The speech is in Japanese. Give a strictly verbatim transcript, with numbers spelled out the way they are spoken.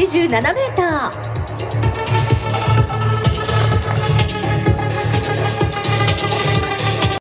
じゅうななメーター。